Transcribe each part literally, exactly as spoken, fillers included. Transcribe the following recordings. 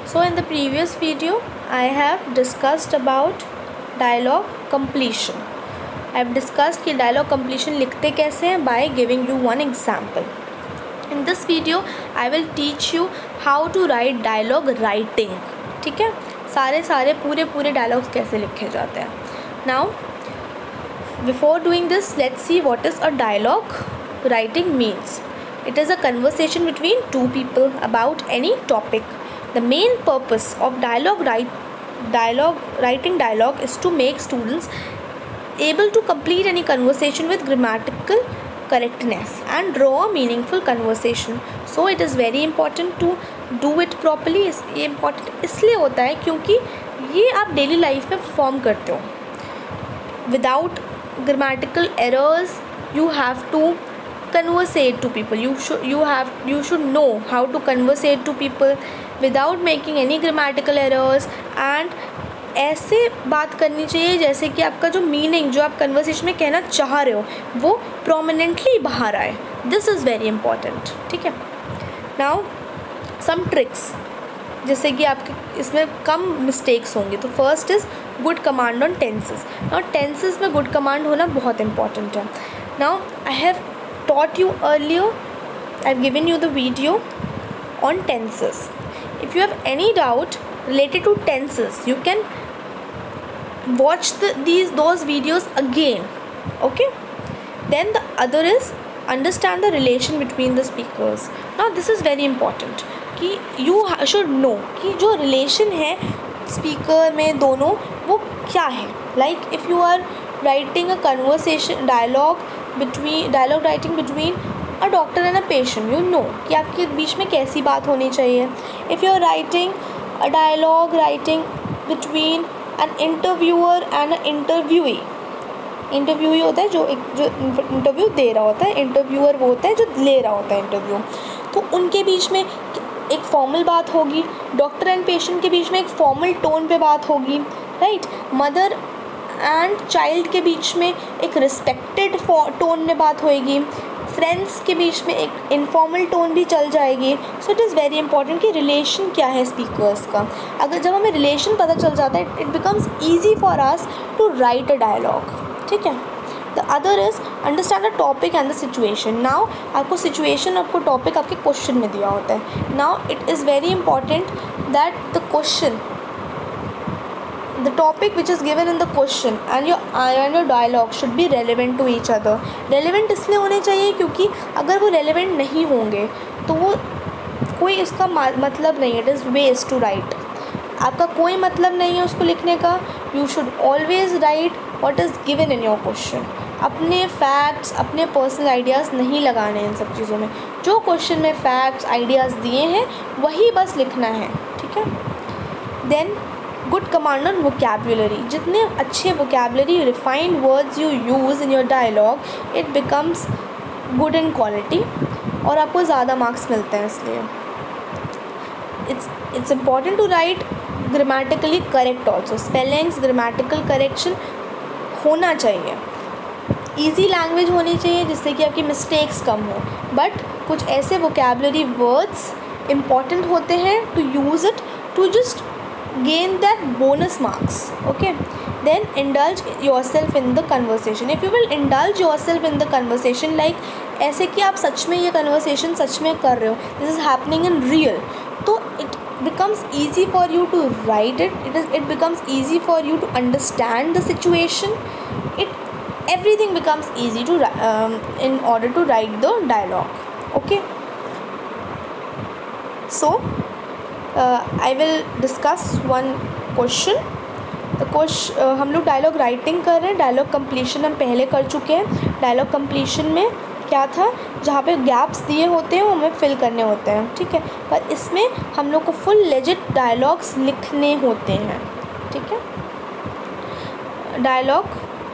So in the previous video I have discussed about dialogue completion. I have discussed कि dialogue completion लिखते कैसे हैं by giving you one example. In this video I will teach you how to write dialogue writing. ठीक है, सारे सारे पूरे पूरे dialogues कैसे लिखे जाते हैं. Now before doing this, let's see what is a dialogue writing means. It is a conversation between two people about any topic. The main purpose of dialogue write dialogue writing dialogue is to make students able to complete any conversation with grammatical correctness and draw a meaningful conversation. So it is very important to do it properly. ये important इसलिए होता है क्योंकि ये आप daily life में perform करते हो. Without grammatical errors you have to conversate to people. You should you have you should know how to conversate to people without making any grammatical errors. And ऐसे बात करनी चाहिए जैसे कि आपका जो मीनिंग जो आप कन्वर्सेशन में कहना चाह रहे हो वो प्रोमिनेंटली बाहर आए. This is very important. ठीक है. नाउ सम ट्रिक्स, जैसे कि आपके इसमें कम मिस्टेक्स होंगे. तो first is good command on tenses. Now tenses में गुड कमांड होना बहुत इंपॉर्टेंट है. Now I have taught you earlier, I've given you the video on tenses. If you have any doubt related to tenses, you can watch the, these those videos again. Okay. Then the other is understand the relation between the speakers. Now this is very important कि you should know कि जो relation है speaker में दोनों वो क्या है. Like if you are writing a conversation dialogue between dialogue writing between a doctor and a patient, you know कि आपके बीच में कैसी बात होनी चाहिए. If you are writing a dialogue writing between an interviewer and an interviewee, interviewee होता है जो एक जो इंटरव्यू दे रहा होता है, इंटरव्यूअर वो होता है जो ले रहा होता है इंटरव्यू. तो उनके बीच में एक फॉर्मल बात होगी, डॉक्टर एंड पेशेंट के बीच में एक फॉर्मल टोन पे बात होगी. राइट. मदर एंड चाइल्ड के बीच में एक रिस्पेक्टेड टोन में बात होएगी. फ्रेंड्स के बीच में एक इनफॉर्मल टोन भी चल जाएगी. So it is very important कि रिलेशन क्या है स्पीकर्स का. अगर जब हमें रिलेशन पता चल जाता है it becomes easy for us to write a dialogue. ठीक है. The other is understand the topic and the situation. Now आपको सिचुएशन आपको टॉपिक आपके क्वेश्चन में दिया होता है. Now it is very important that the question the topic which is given in the question and your and your dialogue should be relevant to each other. relevant इसलिए होने चाहिए क्योंकि अगर वो relevant नहीं होंगे तो वो कोई इसका मतलब नहीं है. it is waste to write. आपका कोई मतलब नहीं है उसको लिखने का. you should always write what is given in your question. अपने फैक्ट्स अपने पर्सनल आइडियाज़ नहीं लगाने इन सब चीज़ों में. जो क्वेश्चन में फैक्ट्स आइडियाज़ दिए हैं वही बस लिखना है. ठीक है. Then good command on vocabulary. जितने अच्छे vocabulary refined words you use in your dialogue it becomes good in quality और आपको ज़्यादा मार्क्स मिलते हैं. इसलिए it's it's important to write grammatically correct also. Spellings grammatical correction होना चाहिए. ईजी लैंग्वेज होनी चाहिए जिससे कि आपकी मिस्टेक्स कम हो. बट कुछ ऐसे वोकैबुलरी वर्ड्स इम्पॉर्टेंट होते हैं to use it to just gain that bonus marks. Okay. Then indulge yourself in the conversation. If you will indulge yourself in the conversation like ऐसे कि आप सच में ये conversation सच में कर रहे हो, this is happening in real, तो it becomes easy for you to write it. It is it becomes easy for you to understand the situation. It everything becomes easy to um, in order to write the dialogue. Okay. So I will discuss one question. The question हम लोग dialogue writing कर रहे हैं. Dialogue completion हम पहले कर चुके हैं. डायलॉग कंप्लीशन में क्या था, जहाँ पे गैप्स दिए होते हैं वो हमें फिल करने होते हैं. ठीक है. पर इसमें हम लोग को फुल लेजिट डायलॉग्स लिखने होते हैं. ठीक है. डायलॉग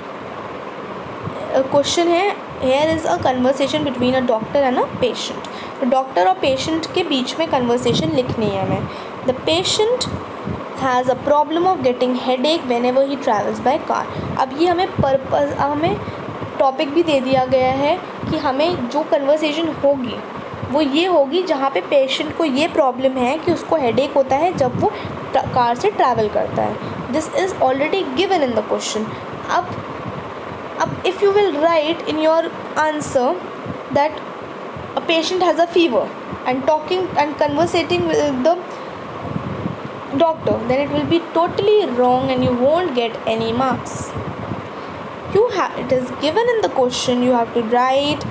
क्वेश्चन है here is a conversation between a doctor and a patient. तो डॉक्टर और पेशेंट के बीच में कन्वर्सेशन लिखनी है हमें. The patient has a problem of getting headache whenever he travels by car. अब ये हमें पर्पज़ हमें टॉपिक भी दे दिया गया है कि हमें जो कन्वर्सेशन होगी वो ये होगी जहाँ पे पेशेंट को ये प्रॉब्लम है कि उसको हेडेक होता है जब वो कार से ट्रैवल करता है. This is already given in the question. अब अब if you will write in your answer that a patient has a fever and talking and conversating with the doctor, then it will be totally wrong and you won't get any marks. You have, it is given in the question, you have to write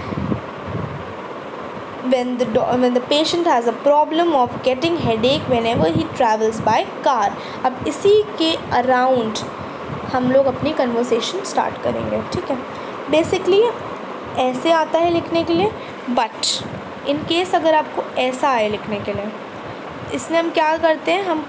when the do, when the patient has a problem of getting headache whenever he travels by car. अब इसी के around हम लोग अपनी conversation start करेंगे. ठीक है. Basically ऐसे आता है लिखने के लिए, बट इन केस अगर आपको ऐसा आए लिखने के लिए, इसमें हम क्या करते हैं, हम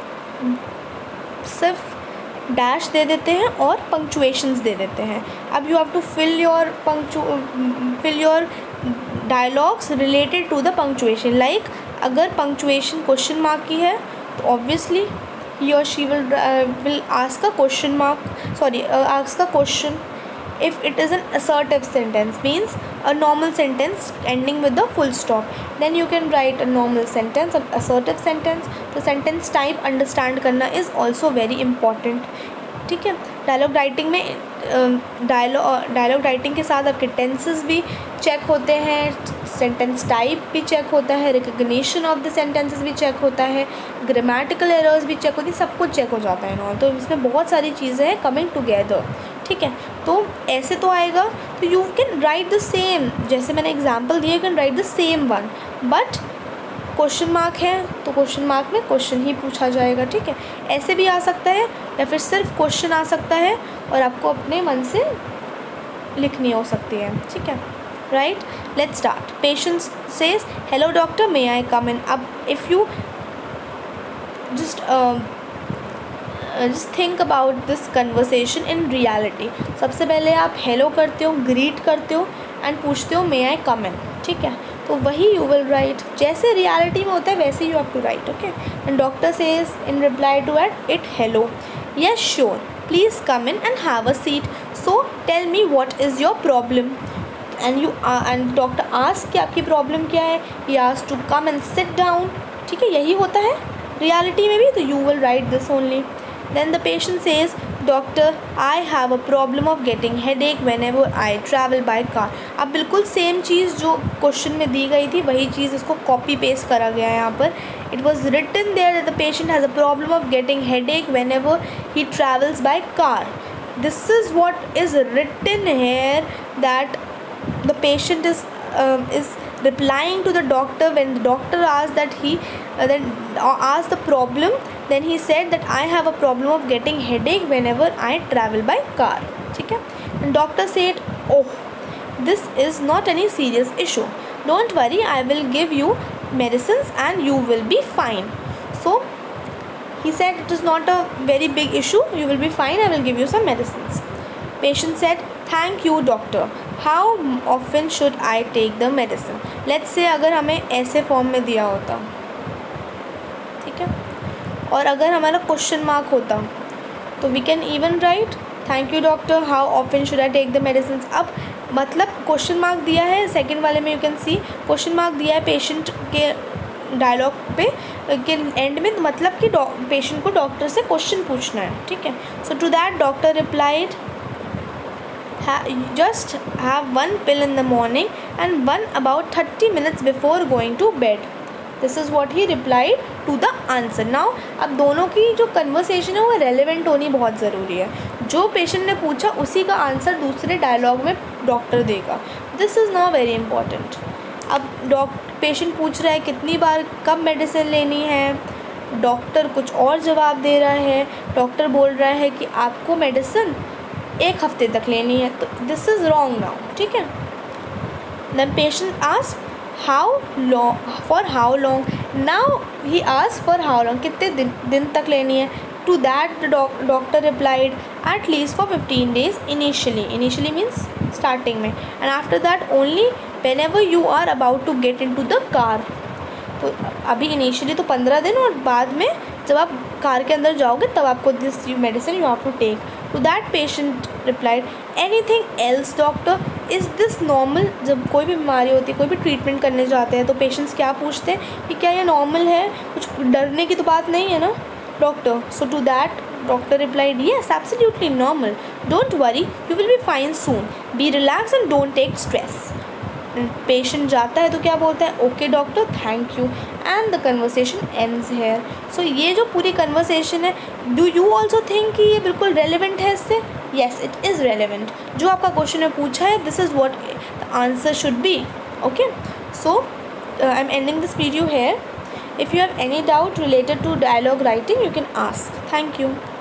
सिर्फ डैश दे देते हैं और पंक्चुएशंस दे देते हैं. अब you have to fill your punctu fill your dialogues related to the punctuation. Like अगर पंक्चुएशन क्वेश्चन मार्क की है तो ऑब्वियसली ही और she will will ask a question mark sorry ask a question. If it is an assertive sentence, means a normal sentence ending with the full stop, then you can write a normal sentence, an assertive sentence. तो sentence type understand करना is also very important. ठीक है. Dialogue writing में dialogue dialogue writing के साथ आपके tenses भी check होते हैं, सेंटेंस टाइप भी चेक होता है, रिकग्निशन ऑफ द सेंटेंसेस भी चेक होता है, ग्रामेटिकल एरर्स भी चेक होती है, सब कुछ चेक हो जाता है ना. तो इसमें बहुत सारी चीज़ें हैं कमिंग टुगेदर. ठीक है. तो ऐसे तो आएगा तो you can write the same, जैसे मैंने एग्जांपल दिया, you can write the same one, but question mark है तो क्वेश्चन मार्क में क्वेश्चन ही पूछा जाएगा. ठीक है. ऐसे भी आ सकता है या फिर सिर्फ क्वेश्चन आ सकता है और आपको अपने मन से लिखनी हो सकती है. ठीक है. Right. Let's start. Patient says hello doctor, may I come in. अब if you just just think about this conversation in reality. सबसे पहले आप हेलो करते हो, ग्रीट करते हो एंड पूछते हो मे आई कम इन. ठीक है. तो वही यू विल राइट, जैसे रियलिटी में होता है वैसे you have to write. Okay. And doctor says in reply to at it hello, yes sure, please come in and have a seat, so tell me what is your problem. And you and doctor ask कि आपकी problem क्या है. He ask to come and sit down. ठीक है. यही होता है reality में भी, तो you will write this only. Then the patient says, Doctor, I have a problem of getting headache whenever I travel by car. अब बिल्कुल सेम चीज़ जो क्वेश्चन में दी गई थी वही चीज़ इसको कॉपी पेस्ट करा गया है यहाँ पर. It was written there that the patient has a problem of getting headache whenever he travels by car. This is what is written here, that the patient is uh, is replying to the doctor when the doctor asked that he uh, then uh, asked the problem. Then he said that I have a problem of getting headache whenever I travel by car. ठीक है. And doctor said, oh, this is not any serious issue. Don't worry, I will give you medicines and you will be fine. So he said it is not a very big issue. You will be fine. I will give you some medicines. Patient said, thank you doctor. How often should I take the medicine? Let's say अगर हमें ऐसे form में दिया होता, ठीक है, और अगर हमारा क्वेश्चन मार्क होता तो we can even write thank you doctor, how often should I take the medicine. अब मतलब क्वेश्चन मार्क दिया है सेकंड वाले में, you can see question mark दिया है पेशेंट के डायलॉग पे के एंड में, मतलब कि पेशेंट को डॉक्टर से क्वेश्चन पूछना है. ठीक है. So to that doctor replied, just have one pill in the morning and one about thirty minutes before going to bed. This is what he replied to the answer. Now अब दोनों की जो conversation है वो relevant होनी बहुत ज़रूरी है. जो पेशेंट ने पूछा उसी का आंसर दूसरे डायलॉग में डॉक्टर देगा. This is now very important. अब डॉक्टर पेशेंट पूछ रहा है कितनी बार कब मेडिसिन लेनी है, डॉक्टर कुछ और जवाब दे रहा है. डॉक्टर बोल रहा है कि आपको मेडिसिन एक हफ्ते तक लेनी है, तो दिस इज़ रॉन्ग नाउ. ठीक है. Then patient ask how long, for how long. Now he ask for how long, कितने दिन दिन तक लेनी है. To that doctor replied at least for fifteen days initially. Initially means starting में. And after that only whenever you are about to get in to the car. तो अभी initially तो पंद्रह दिन, और बाद में जब आप कार के अंदर जाओगे तब आपको this medicine you have to take. To that patient replied anything else doctor, is this normal. जब कोई भी बीमारी होती है, कोई भी ट्रीटमेंट करने जाते हैं तो पेशेंट्स क्या पूछते हैं कि क्या ये नॉर्मल है, कुछ डरने की तो बात नहीं है ना doctor. So to that doctor replied yes absolutely normal, don't worry you will be fine soon, be relax and don't take stress. Patient जाता है तो क्या बोलता है, okay doctor thank you, and the conversation ends here. So ये जो पूरी conversation है, डू यू ऑल्सो थिंक कि ये बिल्कुल रेलिवेंट है इससे? Yes it is relevant. जो आपका क्वेश्चन है पूछा है, this is what the answer should be. Okay, so I am ending this video here. If you have any doubt related to dialogue writing, you can ask. Thank you.